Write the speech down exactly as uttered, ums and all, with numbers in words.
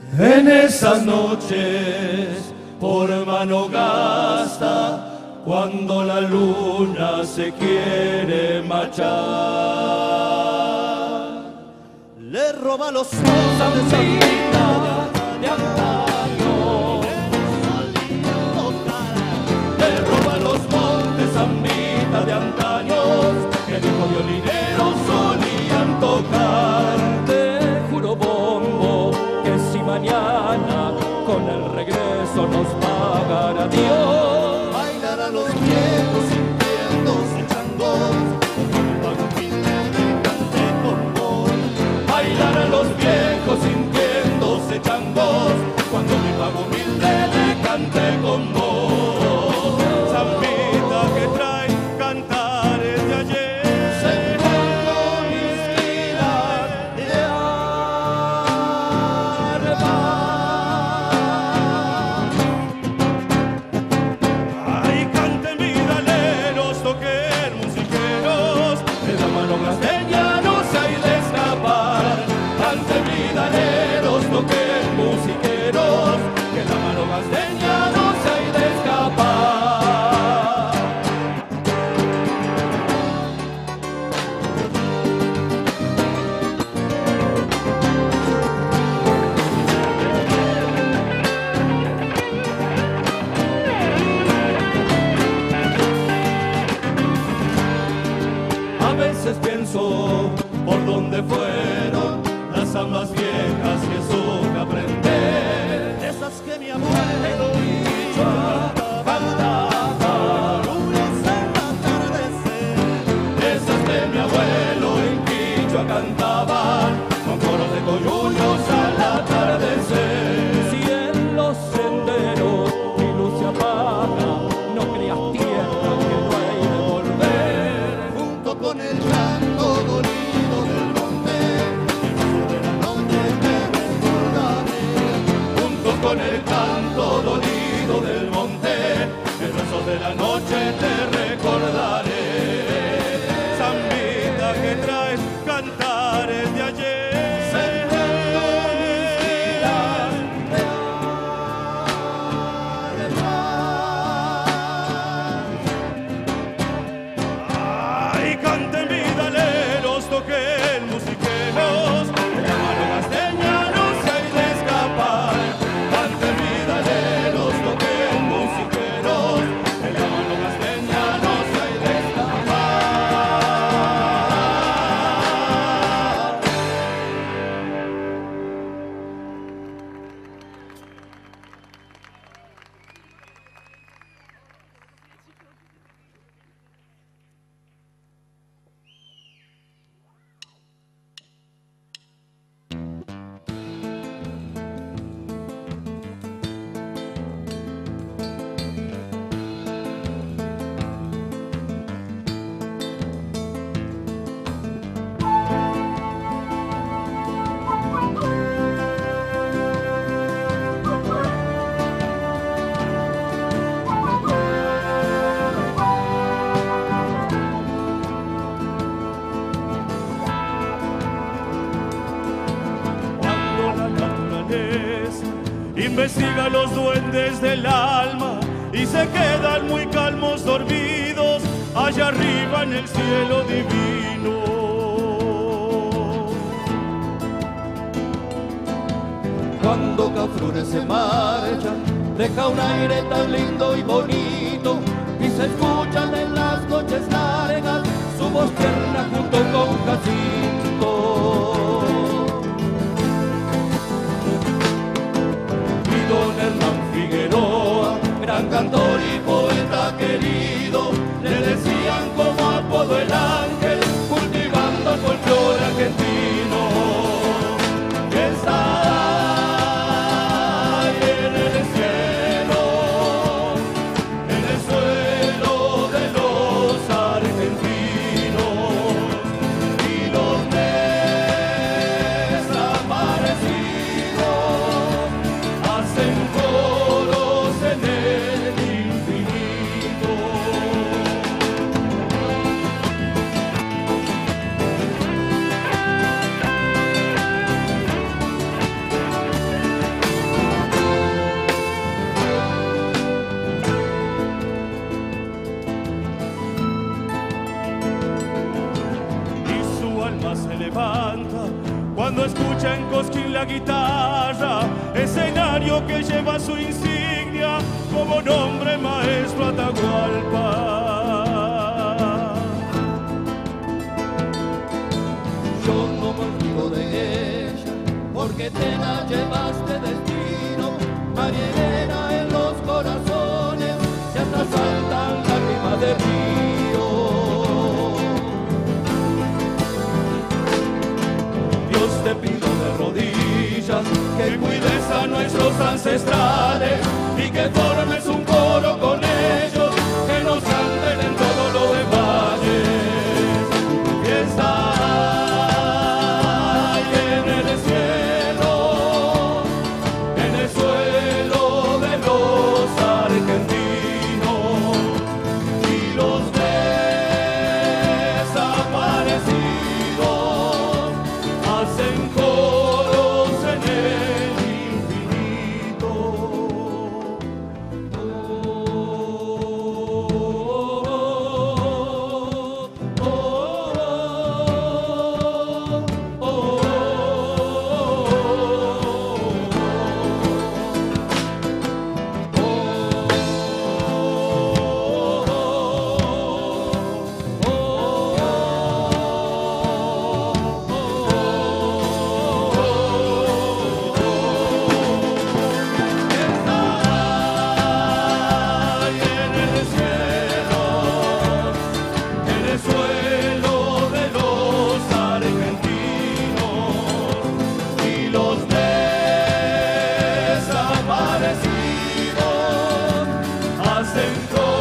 En esas noches por Manogasta, cuando la luna se quiere marchar, le roba los ojos de de antaño, le roba los montes Zambita de antaño, que dijo violineros solían tocar. Te juro, bombo, que si mañana con el regreso nos pagará Dios, bailarán los viejos sintiéndose changos, bailarán los viejos sintiéndose changos, cuando mi pago humilde le cante con vos. Zambita que trae cantares de ayer, se pongo mis vidas de arpa. ay, canten vidaleros, toquen musiqueros, De la mano gasteña no se hay de escapar, ante vidaleros, toquen musiqueros, que la mano gasteña no se hay de escapar. A veces pienso por dónde fueron las zambas viejas que supe aprender, esas que mi abuelo dicho cantaba, lunes al atardecer, esas que mi abuelo en Quichua cantaba, con coros de coyullos al atardecer. Si en los senderos mi luz se apaga, no creas tierra que no hay de volver. junto con el canto dolido del monte, el beso de la noche te recordaré. Junto con el canto dolido del monte, el beso de la noche te recordaré. Zambita que traes cantares de ayer, ay, canten vidaleros, toquen musiqueros, De la mano gasteña no se hay de escapar, ante vidaleros, toquen musiqueros, de la mano gasteña no se hay de escapar. cuando la naturaleza investiga los duendes del alma y se quedan muy calmos dormidos allá arriba en el cielo divino. Cuando Cafrune se marcha, deja un aire tan lindo y bonito, y se escuchan en las noches largas su voz tierna junto con Jacinto. Y don Hernán Figueroa, gran cantor y poeta querido, le decían como apodo el ángel, cultivando el folclore argentino. Que está en el cielo, en el suelo de los argentinos, y los negros cuando escucha en Cosquín la guitarra, escenario que lleva su insignia como nombre maestro Atahualpa. Yo no me olvido de ella, porque te la llevaste destino, María Elena en los corazones, se hasta saltan lágrimas de río. Dios te pido de rodillas, que cuides a nuestros ancestrales y que formes un coro con ellos, que nos canten en todos los valles. Fiesta hacen